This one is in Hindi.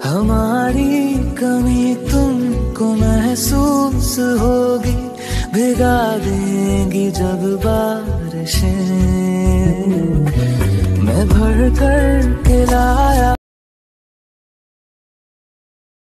हमारी कमी तुमको महसूस होगी, भिगा देंगी जब बारिशें। मैं भर कर के लाया